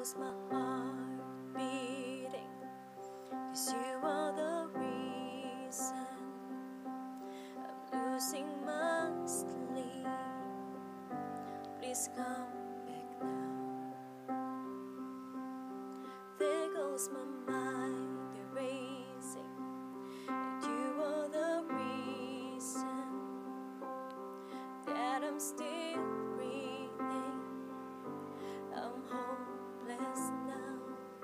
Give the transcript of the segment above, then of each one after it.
knows my heart beating, 'cause you are the reason I'm losing my sleep. Please come back now. There goes my mind erasing, and you are the reason that I'm still breathing. I'm hopeless now.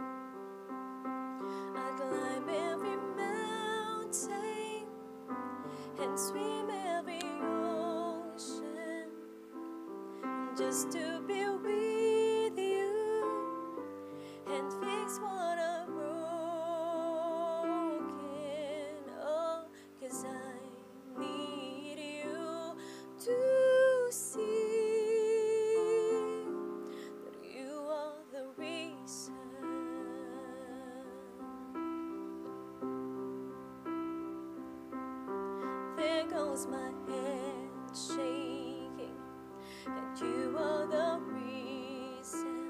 I climb every mountain and swim every ocean just to be with you and fix what I'm broken. Oh, 'cause I need you to see that you are the reason. There goes my head shaking, and you are the reason.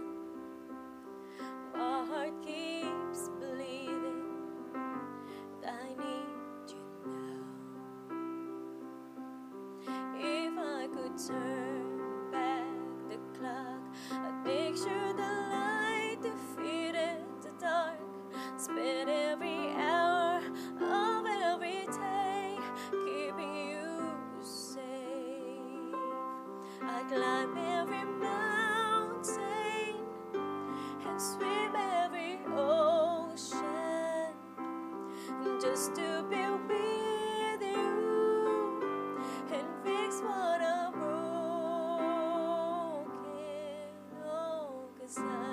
My heart keeps bleeding, and I need you now. If I could turn back the clock, I'd make sure the light defeated the dark. Spend every hour of every day keeping you safe. I climb every mountain and swim every ocean just to be with you and fix what I'm broken. Oh, 'cause I